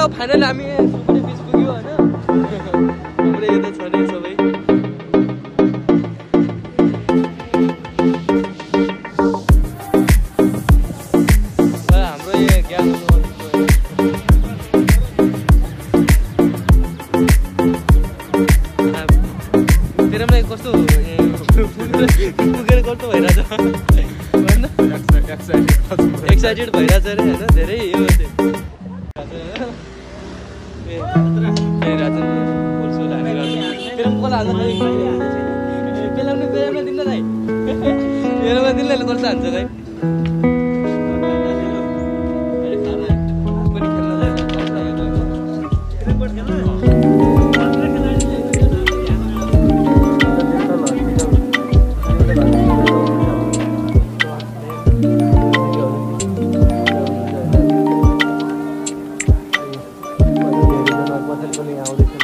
final हामी सुकुटी बिच पुग्यो हैन हाम्रो यता छ नि सबै हाम्रो यहाँ ग्यास तेरालाई कस्तो पुगेर कस्तो भइरहेछ हैन एक्साइटेड भइरहेछ अरे हैन धेरै यो पनि आउँदैछ